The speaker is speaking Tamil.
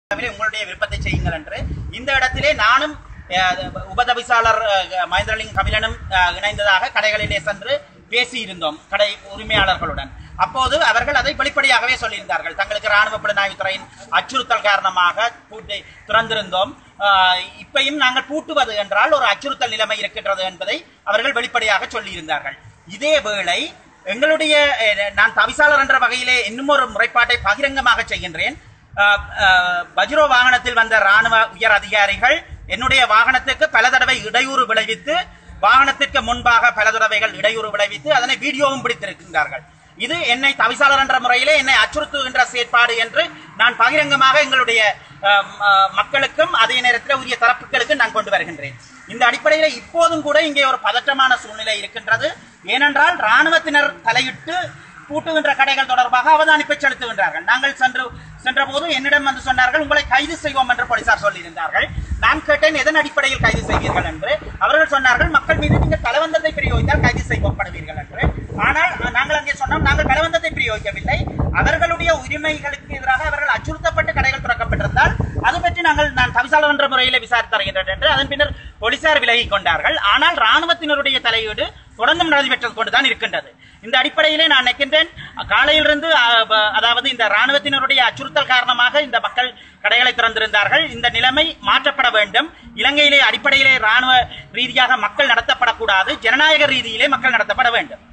உங்களுடைய விருப்பத்தை செய்யுங்கள் என்று இந்த இடத்திலே நானும் உபதவிசாளர் மகேந்திரலிங்கம் கபிலனும் இணைந்ததாக கடைகளிலே சென்று பேசியிருந்தோம் கடை உரிமையாளர்களுடன். அப்போது அவர்கள் அதை வெளிப்படையாகவே சொல்லியிருந்தார்கள். தங்களுக்கு ராணுவ புலனாய்வுத்துறையின் அச்சுறுத்தல் காரணமாக பூட்டை திறந்திருந்தோம், இப்பையும் நாங்கள் பூட்டுவது என்றால் ஒரு அச்சுறுத்தல் நிலைமை இருக்கின்றது என்பதை அவர்கள் வெளிப்படையாக சொல்லியிருந்தார்கள். இதே வேளை எங்களுடைய நான் தவிசாளர் என்ற வகையிலே இன்னும் ஒரு முறைப்பாட்டை பகிரங்கமாக செய்கின்றேன். பஜ்ரோ வாகனத்தில் வந்த ராணுவ உயர் அதிகாரிகள் என்னுடைய வாகனத்துக்கு பல தடவை இடையூறு விளைவித்து, வாகனத்திற்கு முன்பாக பல தடவைகள் இடையூறு விளைவித்து அதனை வீடியோவும் பிடித்திருக்கின்றார்கள். இது என்னை தவிசாளர் என்ற முறையிலே என்னை அச்சுறுத்துகின்ற செயற்பாடு என்று நான் பகிரங்கமாக எங்களுடைய மக்களுக்கும் அதே நேரத்தில் உரிய தரப்புகளுக்கு நான் கொண்டு வருகின்றேன். இந்த அடிப்படையில் இப்போதும் கூட இங்கே ஒரு பதற்றமான சூழ்நிலை இருக்கின்றது. ஏனென்றால் ராணுவத்தினர் தலையிட்டு பூட்டுகின்ற கடைகள் தொடர்பாக அவதானிப்பை செலுத்துகின்றார்கள். நாங்கள் சென்ற போது என்னிடம் வந்து சொன்னார்கள், உங்களை கைது செய்வோம் என்று போலீசார் சொல்லியிருந்தார்கள். நான் கேட்டேன், எதன் அடிப்படையில் கைது செய்வீர்கள் என்று. அவர்கள் சொன்னார்கள், மக்கள் மீது நீங்கள் பலவந்தத்தை பிரயோகித்தால் கைது செய்யப்படுவீர்கள் என்று. ஆனால் நாங்கள் அங்கே சொன்னோம், நாங்கள் பலவந்தத்தை பிரயோகிக்கவில்லை. அவர்களுடைய உரிமைகளுக்கு எதிராக அவர்கள் அச்சுறுத்தப்பட்டு கடைகள் திறக்கப்பட்டிருந்தால் அது பற்றி நான் தவிசாளர் என்ற முறையில் விசாரித்து தருகின்றேன் என்று அதன் பின்னர் போலீசார் விலகிக் கொண்டார்கள். ஆனால் ராணுவத்தினருடைய தலையீடு தொடர்ந்தும் நடைபெற்றுக் கொண்டுதான் இருக்கின்றது. இந்த அடிப்படையிலே நான் நினைக்கின்றேன், காலையிலிருந்து அதாவது இந்த ராணுவத்தினருடைய அச்சுறுத்தல் காரணமாக இந்த மக்கள் கடைகளை திறந்திருந்தார்கள். இந்த நிலைமை மாற்றப்பட வேண்டும். இலங்கையிலே அடிப்படையிலே ராணுவ ரீதியாக மக்கள் நடத்தப்படக்கூடாது, ஜனநாயக ரீதியிலே மக்கள் நடத்தப்பட வேண்டும்.